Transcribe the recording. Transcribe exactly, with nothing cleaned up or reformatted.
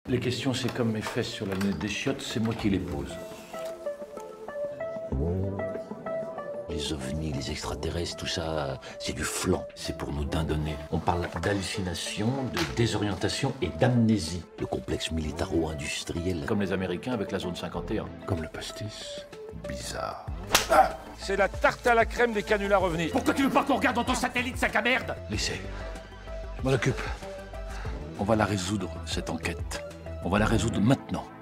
Les questions, c'est comme mes fesses sur la lunette des chiottes, c'est moi qui les pose. Les ovnis, les extraterrestres, tout ça, c'est du flan. C'est pour nous dindonner. On parle d'hallucination, de désorientation et d'amnésie. Le complexe militaro-industriel. Comme les Américains avec la zone cinquante et un. Comme le pastis. Bizarre. Ah, c'est la tarte à la crème des canulars revenus. Pourquoi tu veux pas qu'on regarde dans ton satellite, sac à merde? Laissez. Je m'en occupe. On va la résoudre, cette enquête. On va la résoudre maintenant.